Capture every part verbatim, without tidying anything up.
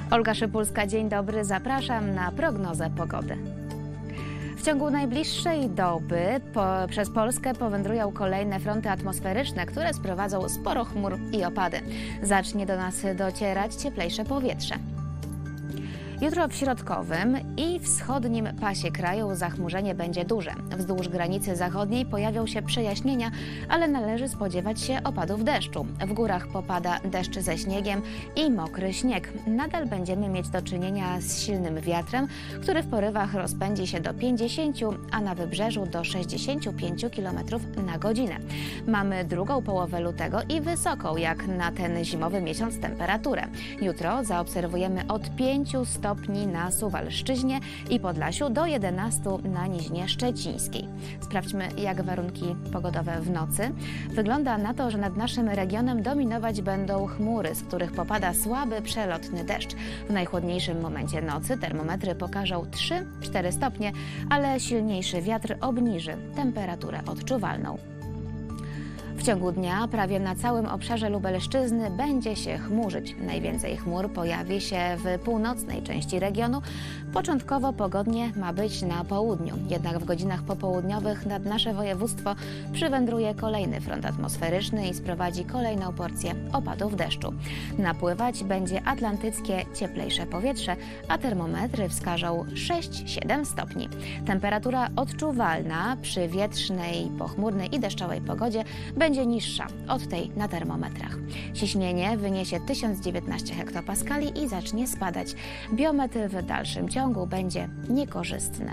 Olga Szypulska, dzień dobry, zapraszam na prognozę pogody. W ciągu najbliższej doby po, przez Polskę powędrują kolejne fronty atmosferyczne, które sprowadzą sporo chmur i opady. Zacznie do nas docierać cieplejsze powietrze. Jutro w środkowym i wschodnim pasie kraju zachmurzenie będzie duże. Wzdłuż granicy zachodniej pojawią się przejaśnienia, ale należy spodziewać się opadów deszczu. W górach popada deszcz ze śniegiem i mokry śnieg. Nadal będziemy mieć do czynienia z silnym wiatrem, który w porywach rozpędzi się do pięćdziesięciu, a na wybrzeżu do sześćdziesięciu pięciu kilometrów na godzinę. Mamy drugą połowę lutego i wysoką, jak na ten zimowy miesiąc, temperaturę. Jutro zaobserwujemy od pięciu stopni na Suwalszczyźnie i Podlasiu do jedenastu na Nizinie Szczecińskiej. Sprawdźmy, jak warunki pogodowe w nocy. Wygląda na to, że nad naszym regionem dominować będą chmury, z których popada słaby, przelotny deszcz. W najchłodniejszym momencie nocy termometry pokażą trzy cztery stopnie, ale silniejszy wiatr obniży temperaturę odczuwalną. W ciągu dnia prawie na całym obszarze Lubelszczyzny będzie się chmurzyć. Najwięcej chmur pojawi się w północnej części regionu. Początkowo pogodnie ma być na południu. Jednak w godzinach popołudniowych nad nasze województwo przywędruje kolejny front atmosferyczny i sprowadzi kolejną porcję opadów deszczu. Napływać będzie atlantyckie cieplejsze powietrze, a termometry wskażą sześć siedem stopni. Temperatura odczuwalna przy wietrznej, pochmurnej i deszczowej pogodzie będzie będzie niższa od tej na termometrach. Ciśnienie wyniesie tysiąc dziewiętnaście hektopaskali i zacznie spadać. Biometr w dalszym ciągu będzie niekorzystny.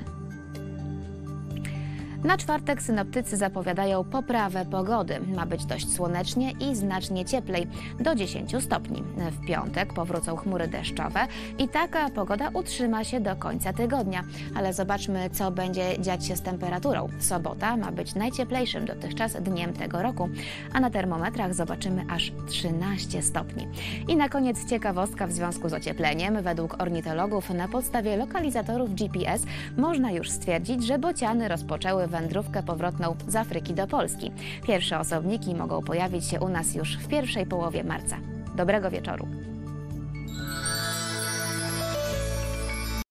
Na czwartek synoptycy zapowiadają poprawę pogody. Ma być dość słonecznie i znacznie cieplej, do dziesięciu stopni. W piątek powrócą chmury deszczowe i taka pogoda utrzyma się do końca tygodnia. Ale zobaczmy, co będzie dziać się z temperaturą. Sobota ma być najcieplejszym dotychczas dniem tego roku, a na termometrach zobaczymy aż trzynaście stopni. I na koniec ciekawostka w związku z ociepleniem. Według ornitologów na podstawie lokalizatorów G P S można już stwierdzić, że bociany rozpoczęły wędrówkę powrotną z Afryki do Polski. Pierwsze osobniki mogą pojawić się u nas już w pierwszej połowie marca. Dobrego wieczoru.